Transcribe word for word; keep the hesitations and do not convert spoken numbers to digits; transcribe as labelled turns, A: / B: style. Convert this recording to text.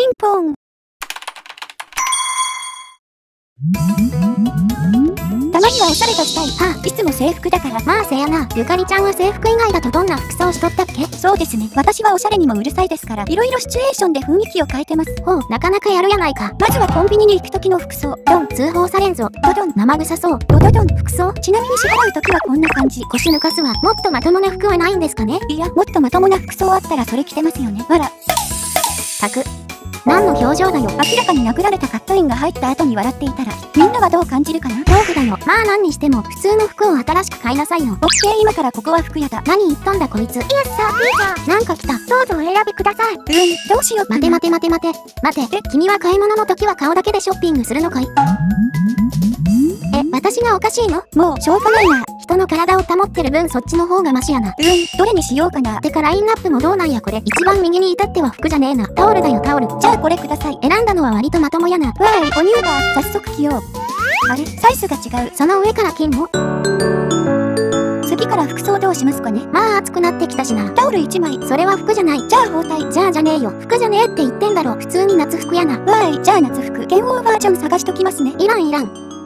A: ンポン。たまにはおしゃれとしたい。はあ、いつも制服だから。まあせやな。ゆかりちゃんは制服以外だとどんな服装しとったっけ？そうですね。私はおしゃれにもうるさいですから、いろいろシチュエーションで雰囲気を変えてます。ほう、なかなかやるやないか。まずはコンビニに行く時の服装。ドン、通報されんぞ。ドドン、生臭そう。ドドドン、服装。ちなみに支払う時はこんな感じ。腰抜かすわ。もっとまともな服はないんですかね？いや、もっとまともな服装あったらそれ着てますよね。わら。たく。何の表情だよ。明らかに殴られたカットインが入った後に笑っていたら、みんなはどう感じるかな？恐怖だよ。まあ何にしても、普通の服を新しく買いなさいよ。オッケー、今からここは服屋だ。何言ったんだこいつ。イエスサー、ピーター。なんか来た。どうぞお選びください。うん、どうしよう。待て待て待て待て。待て。え、君は買い物の時は顔だけでショッピングするのかい？え、私がおかしいの？もう、しょうがないな。人の体を保ってる分そっちの方がマシやな。うん、どれにしようかな。てかラインナップもどうなんやこれ。一番右に至っては服じゃねえな。タオルだよタオル。じゃあこれください。選んだのは割とまともやな。わーい、お乳だ。早速着よう。あれ、サイズが違う。その上から金も？次から服装どうしますかね。まあ暑くなってきたしな。タオルいちまい。それは服じゃない。じゃあ包帯。じゃあじゃねえよ。服じゃねえって言ってんだろ。普通に夏服やな。わーい、じゃあ夏服。剣王バージョン探しときますね。いらんいらん。